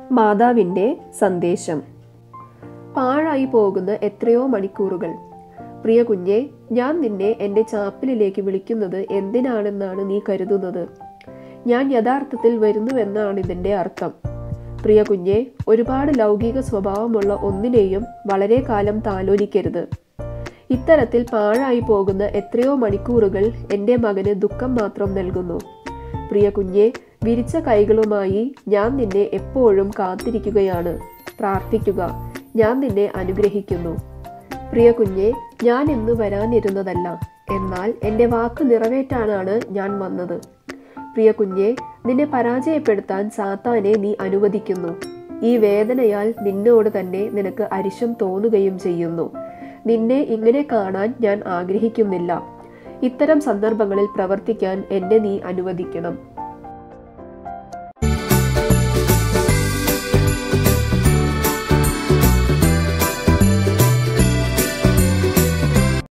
മാതാവിൻ്റെ സന്ദേശം. പാഴായി പോകുന്ന എത്രയോ മണിക്കൂറുകൾ. പ്രിയ കുഞ്ഞെ, ഞാൻ നിന്നെ എൻ്റെ ചാപ്പലിലേക്ക് വിളിക്കുന്നത് എന്തിനാണെന്നാണ് നീ കരുതുന്നത്? ഞാൻ യഥാർത്ഥത്തിൽ വരുന്നുവെന്നാണ് ഇതിൻ്റെ അർത്ഥം. പ്രിയ കുഞ്ഞെ, ഒരുപാട് ലൗകിക സ്വഭാവമുള്ള ഒന്നിനെയും വളരെ കാലം താലോലിക്കരുത്. ഇത്തരത്തിൽ പാഴായി പോകുന്ന എത്രയോ മണിക്കൂറുകൾ എൻ്റെ മകന് ദുഃഖം മാത്രം നൽകുന്നു. പ്രിയ കുഞ്ഞെ, വിരിച്ച കൈകളുമായി ഞാൻ നിന്നെ എപ്പോഴും കാത്തിരിക്കുകയാണ്. പ്രാർത്ഥിക്കുക, ഞാൻ നിന്നെ അനുഗ്രഹിക്കുന്നു. പ്രിയ കുഞ്ഞെ, ഞാൻ ഇന്ന് വരാനിരുന്നതല്ല, എന്നാൽ എൻ്റെ വാക്ക് നിറവേറ്റാനാണ് ഞാൻ വന്നത്. പ്രിയ കുഞ്ഞെ, നിന്നെ പരാജയപ്പെടുത്താൻ സാത്താനെ നീ അനുവദിക്കുന്നു. ഈ വേദനയാൽ നിന്നോട് തന്നെ നിനക്ക് അരിശം തോന്നുകയും ചെയ്യുന്നു. നിന്നെ ഇങ്ങനെ കാണാൻ ഞാൻ ആഗ്രഹിക്കുന്നില്ല. ഇത്തരം സന്ദർഭങ്ങളിൽ പ്രവർത്തിക്കാൻ എന്നെ നീ അനുവദിക്കണം.